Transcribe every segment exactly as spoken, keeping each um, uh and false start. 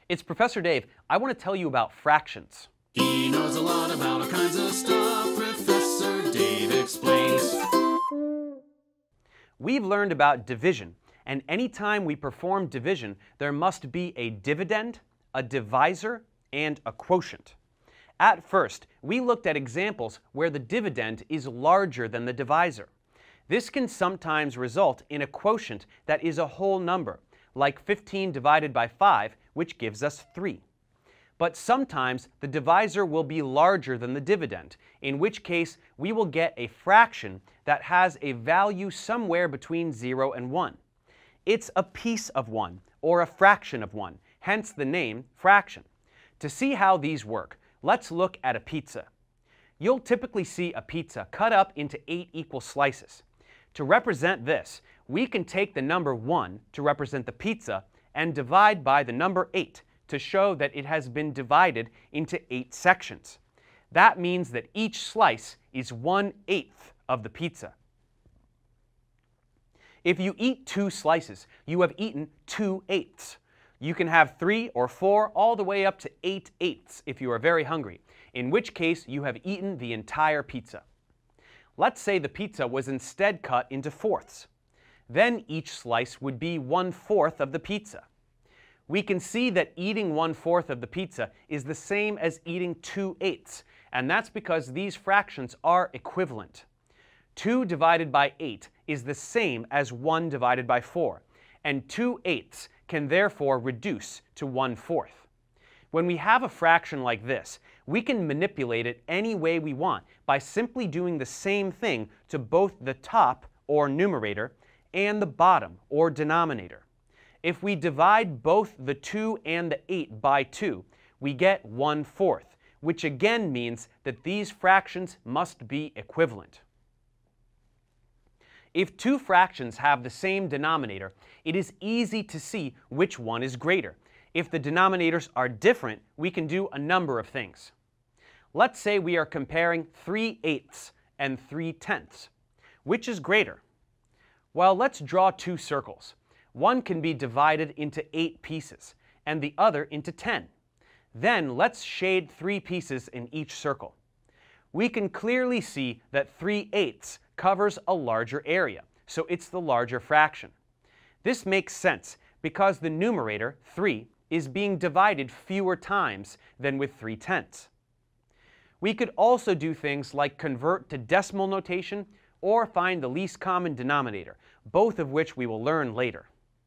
It's Professor Dave. I want to tell you about fractions. He knows a lot about all kinds of stuff. Professor Dave explains. We've learned about division, and anytime we perform division, there must be a dividend, a divisor, and a quotient. At first, we looked at examples where the dividend is larger than the divisor. This can sometimes result in a quotient that is a whole number, like fifteen divided by five, which gives us three. But sometimes the divisor will be larger than the dividend, in which case we will get a fraction that has a value somewhere between zero and one. It's a piece of one, or a fraction of one, hence the name fraction. To see how these work, let's look at a pizza. You'll typically see a pizza cut up into eight equal slices. To represent this, we can take the number one to represent the pizza and divide by the number eight to show that it has been divided into eight sections. That means that each slice is one-eighth of the pizza. If you eat two slices, you have eaten two-eighths. You can have three or four all the way up to eight-eighths if you are very hungry, in which case you have eaten the entire pizza. Let's say the pizza was instead cut into fourths. Then each slice would be one-fourth of the pizza. We can see that eating one-fourth of the pizza is the same as eating two-eighths, and that's because these fractions are equivalent. two divided by eight is the same as one divided by four, and two-eighths can therefore reduce to one-fourth. When we have a fraction like this, we can manipulate it any way we want by simply doing the same thing to both the top, or numerator, and the bottom, or denominator. If we divide both the two and the eight by two, we get one-fourth, which again means that these fractions must be equivalent. If two fractions have the same denominator, it is easy to see which one is greater. If the denominators are different, we can do a number of things. Let's say we are comparing three-eighths and three-tenths. Which is greater? Well, let's draw two circles. One can be divided into eight pieces, and the other into ten. Then let's shade three pieces in each circle. We can clearly see that three-eighths covers a larger area, so it's the larger fraction. This makes sense because the numerator, three, is being divided fewer times than with three-tenths. We could also do things like convert to decimal notation or find the least common denominator, both of which we will learn later.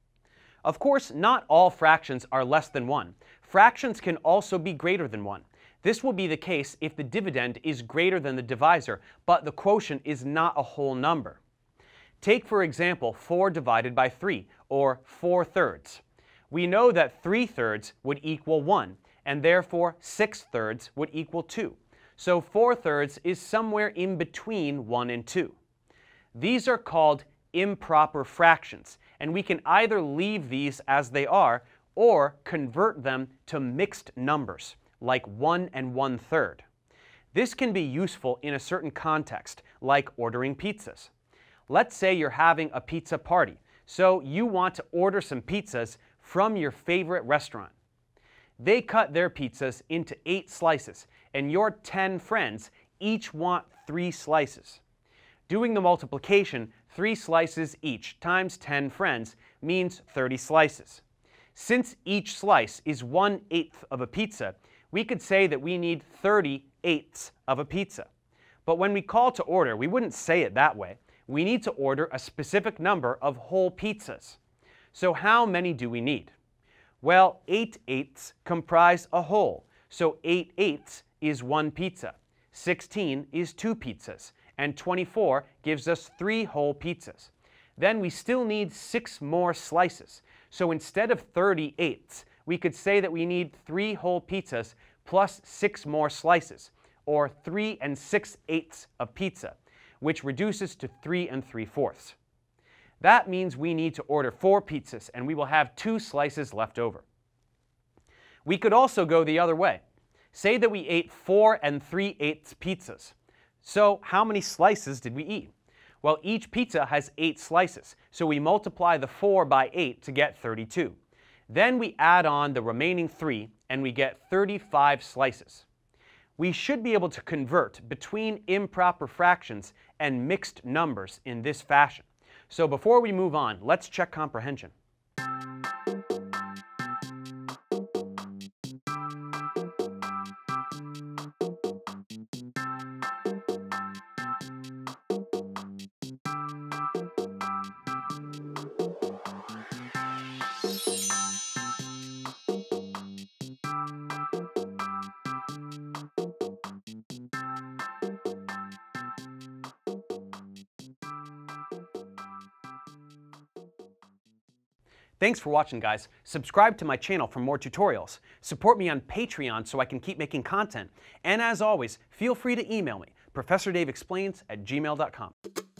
Of course, not all fractions are less than one. Fractions can also be greater than one. This will be the case if the dividend is greater than the divisor, but the quotient is not a whole number. Take, for example, four divided by three, or four thirds. We know that three thirds would equal one, and therefore six thirds would equal two. So four thirds is somewhere in between one and two. These are called improper fractions, and we can either leave these as they are or convert them to mixed numbers, like one and one-third. This can be useful in a certain context, like ordering pizzas. Let's say you're having a pizza party, so you want to order some pizzas from your favorite restaurant. They cut their pizzas into eight slices, and your ten friends each want three slices. Doing the multiplication, three slices each times ten friends means thirty slices. Since each slice is one-eighth of a pizza, we could say that we need thirty eighths of a pizza. But when we call to order, we wouldn't say it that way. We need to order a specific number of whole pizzas. So how many do we need? Well, eight eighths comprise a whole, so eight eighths is one pizza. sixteen is two pizzas, and twenty-four gives us three whole pizzas. Then we still need six more slices. So instead of thirty eighths, we could say that we need three whole pizzas plus six more slices, or three and six eighths of pizza, which reduces to three and three fourths. That means we need to order four pizzas, and we will have two slices left over. We could also go the other way. Say that we ate four and three eighths pizzas. So how many slices did we eat? Well, each pizza has eight slices, so we multiply the four by eight to get thirty-two. Then we add on the remaining three and we get thirty-five slices. We should be able to convert between improper fractions and mixed numbers in this fashion. So before we move on, let's check comprehension. Thanks for watching, guys. Subscribe to my channel for more tutorials. Support me on Patreon so I can keep making content. And as always, feel free to email me, professor dave explains at gmail dot com.